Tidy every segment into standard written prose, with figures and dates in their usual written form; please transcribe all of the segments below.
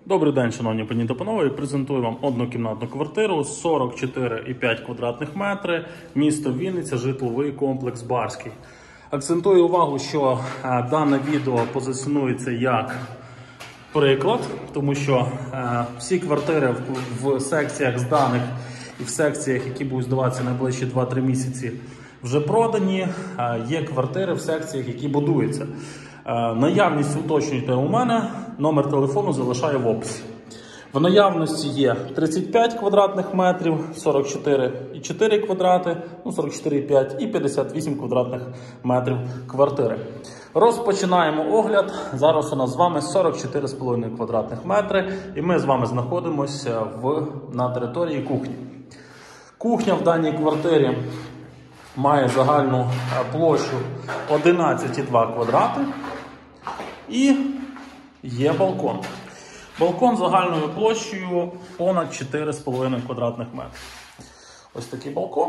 Добрий день, шановні пані та панове. Презентую вам однокімнатну квартиру 44,5 квадратних метри, місто Вінниця, житловий комплекс Барський. Акцентую увагу, що дане відео позиціонується як приклад, тому що всі квартири в секціях зданих і в секціях, які будуть здаватися найближчі 2-3 місяці, вже продані. Є квартири в секціях, які будуються. Наявність уточнюйте у мене, номер телефону залишаю в описі. В наявності є 35 квадратних метрів, 44,4 квадрати, 44,5 і 58 квадратних метрів квартири. Розпочинаємо огляд. Зараз у нас з вами 44,5 квадратних метри і ми з вами знаходимося на території кухні. Кухня в даній квартирі має загальну площу 11,2 квадрати і є балкон. Балкон загальною площею понад 4,5 квадратних метрів. Ось такий балкон.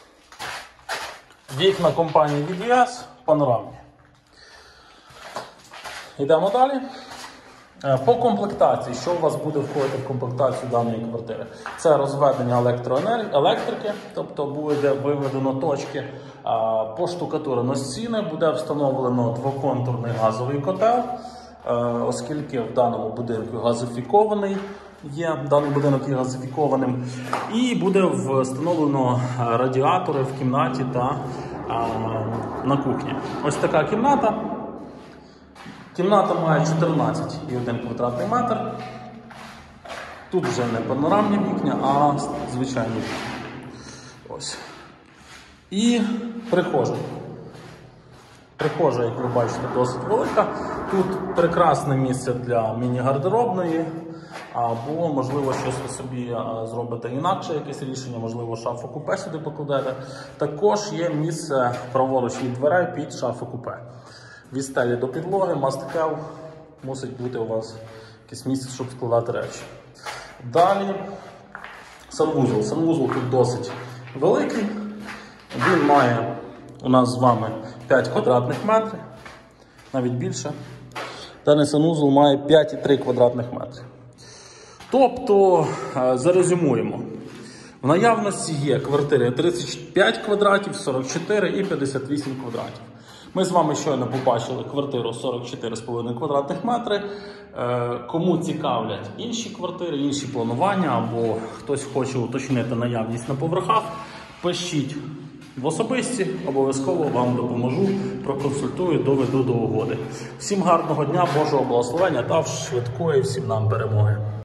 Вікна компанії VDS панорамні. Йдемо далі. По комплектації, що у вас буде входити в комплектацію даної квартири? Це розведення електрики, тобто буде виведено точки, поштукатурено стіни, буде встановлено двоконтурний газовий котел, оскільки в даному будинку газифікований є, даний будинок є газифікованим, і буде встановлено радіатори в кімнаті та на кухні. Ось така кімната. Кімната має 14,1 квадратний метр. Тут вже не панорамні вікна, а звичайні вікна. Ось. І прихожа. Прихожа, як ви бачите, досить велика. Тут прекрасне місце для міні-гардеробної, або, можливо, щось ви собі зробите інакше, якесь рішення, можливо, шафу-купе сюди покладете. Також є місце праворуч від дверей під шафу-купе. Від стелі до підлоги, must have, мусить бути у вас якесь місце, щоб складати речі. Далі санвузол. Санвузол тут досить великий. Він має у нас з вами 5 квадратних метрів, навіть більше. Даний санвузол має 5,3 квадратних метри. Тобто, зарезюмуємо. В наявності є квартири 35 квадратів, 44 і 58 квадратів. Ми з вами щойно побачили квартиру 44,5 квадратних метри. Кому цікавлять інші квартири, інші планування, або хтось хоче уточнити наявність на поверхах, пишіть в особисті, обов'язково вам допоможу, проконсультую, доведу до угоди. Всім гарного дня, Божого благословення та швидкої всім нам перемоги.